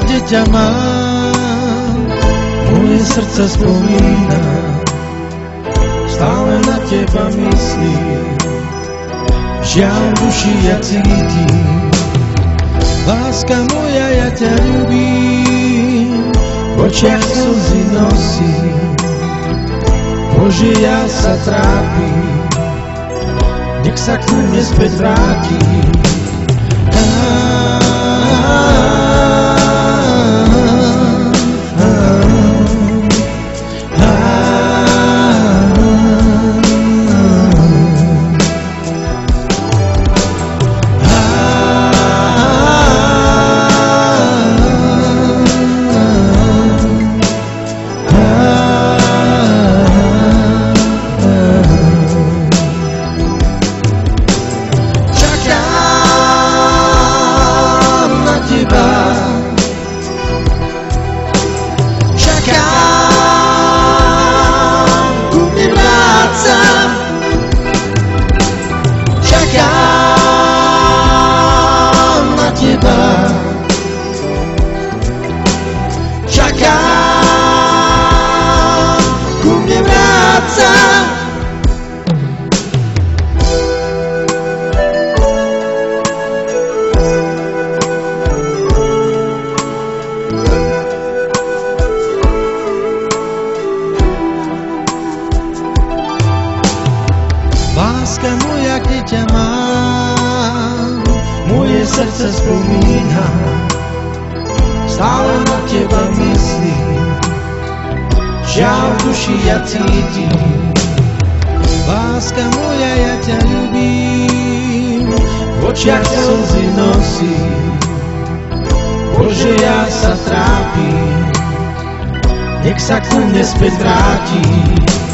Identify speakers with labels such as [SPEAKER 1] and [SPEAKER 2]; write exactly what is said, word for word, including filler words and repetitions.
[SPEAKER 1] kde ťa mám, moje srdce spomína, stále na teba myslím, žiaľ v duši ja cítim. Láska moja, ja ťa ľúbim, v očiach slzy nosím, Bože, ja sa trápim, nech sa k mne späť vrátim. Láska moja, kde ťa mám, moje srdce spomína, stále na teba myslím, žiaľ v duši ja cítim. Láska moja, ja ťa ľúbim, v očiach slzy nosím, Bože, ja sa trápim, nech sa k mne späť vrátim.